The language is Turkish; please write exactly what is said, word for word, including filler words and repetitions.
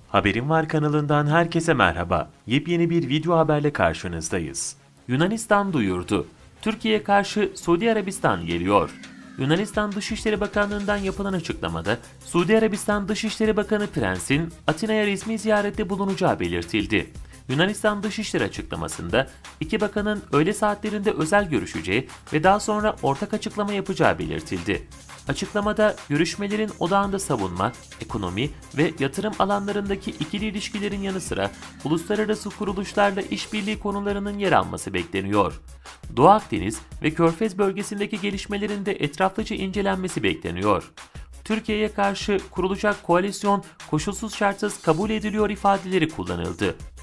Haberim Var kanalından herkese merhaba. Yepyeni bir video haberle karşınızdayız. Yunanistan duyurdu. Türkiye'ye karşı Suudi Arabistan geliyor. Yunanistan Dışişleri Bakanlığı'ndan yapılan açıklamada Suudi Arabistan Dışişleri Bakanı Prens'in Atina'ya resmi ziyarette bulunacağı belirtildi. Yunanistan Dışişleri açıklamasında iki bakanın öğle saatlerinde özel görüşeceği ve daha sonra ortak açıklama yapacağı belirtildi. Açıklamada görüşmelerin odağında savunma, ekonomi ve yatırım alanlarındaki ikili ilişkilerin yanı sıra uluslararası kuruluşlarla işbirliği konularının yer alması bekleniyor. Doğu Akdeniz ve Körfez bölgesindeki gelişmelerin de etraflıca incelenmesi bekleniyor. Türkiye'ye karşı kurulacak koalisyon koşulsuz şartsız kabul ediliyor ifadeleri kullanıldı.